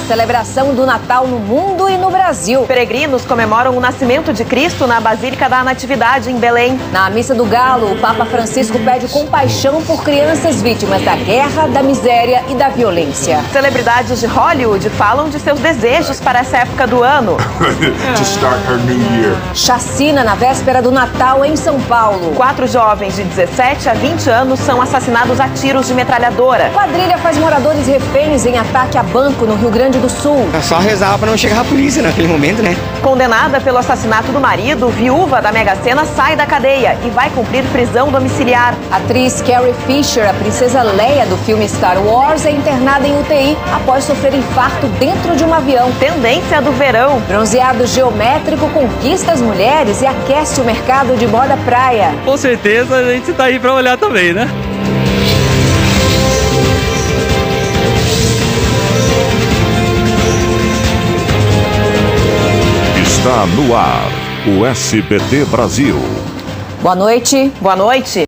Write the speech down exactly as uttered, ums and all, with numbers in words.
celebração do Natal no mundo e no Brasil. Peregrinos comemoram o nascimento de Cristo na Basílica da Natividade, em Belém. Na Missa do Galo, o Papa Francisco pede compaixão por crianças vítimas da guerra, da miséria e da violência. Celebridades de Hollywood falam de seus desejos para essa época do ano. To start her new year. Chacina na véspera do Natal em São Paulo. Quatro jovens de dezessete a vinte anos são assassinados a tiros de metralhadora. Quadrilha faz moradores reféns em ataque a banco no Rio Grande do Sul. É só rezar para não chegar a polícia naquele momento, né? Condenada pelo assassinato do marido, viúva da Mega Sena sai da cadeia e vai cumprir prisão domiciliar. A atriz Carrie Fisher, a princesa Leia do filme Star Wars, é internada em U T I após sofrer infarto dentro de um avião. Tendência do verão. Bronzeado geométrico conquista as mulheres e aquece o mercado de moda praia. Com certeza a gente tá aí para olhar também, né? Está no ar o S B T Brasil. Boa noite. Boa noite.